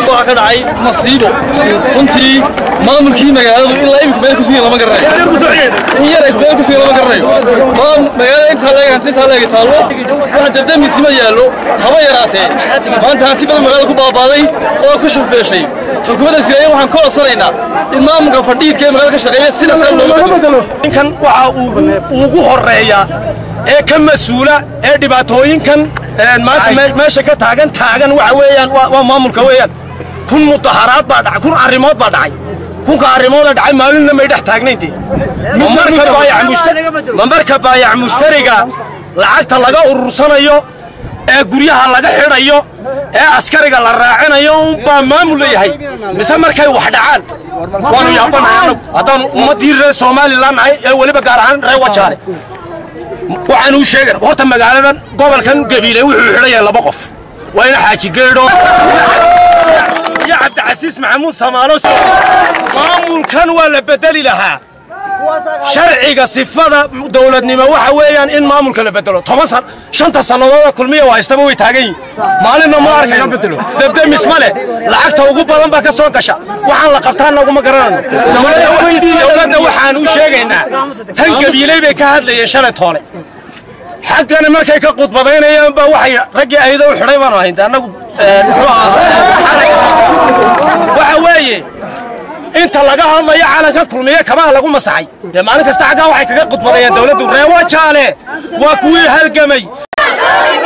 waxa ka dhacay masiibo runtii maamulkii magaaladu ilaa imika meel ku sugan lama garanayo in yar ay meel ku sugan lama garanayo magaalada inta laga taalo waxa dabdamiisi ma yaalo haba yaraatee maanta hanti badan magaalada ku baabaaday oo ku shufbeeshay xukuumadda Soomaaliya waxaan ka codsanaynaa in maamulka fadhiidka ee magaalada ka shaqeeya sida san loo bedelo ninkan waxa uu ugu horeeyaa ee ka mas'uula ee dhibaatooyinkan meesha ka taagan waxa weeyaan waa maamulka weeyaan kun mudaharaad baa dhacay kun arrimood baa dhacay kunka arrimood dhacay maalinna ma dhex taagnayntii marka baayac mushtariga lacagta laga urursanayo ee guryaha laga xidhayo ee askariga la raacinayo baa maamul leeyahay mise markay wax dhacaan waanu yaabanahay haddaan ummadii reer Soomaaliland ay waliba gaar ahaan reer Wajaale waxaan u sheegay horta magaaladan gobolkan Gabiile wuxuu xidhayaa laba qof waa in xaaji geedo ya Cabdicasiis Maxamuud Samaalo maamulkan waa la bedeli lahaa sharciga sifada dawladnimo waxa weeyaan in maamulka la bedelo 5 sanadood kulmiye waa istaba way taagan maalinna ma arkay dabdamis male lacagta ugu badan ba ka soo gasha waxaan la qabtaan ugu ma garanayno dawladda waxaan u sheegaynaa tan Gabiile bay ka hadlayeen shalay toole xaqana markay ka qudbadaynayaan ba waxay rag ayda u xidhay baan ahayn anagu waxa weeye inta laga hadlayo calanka kulmiye kama lagu masaxay maalin kasta xagaa waxay kaga qudbadayeen dawladdu reer Wajaale waa kuwii halgamay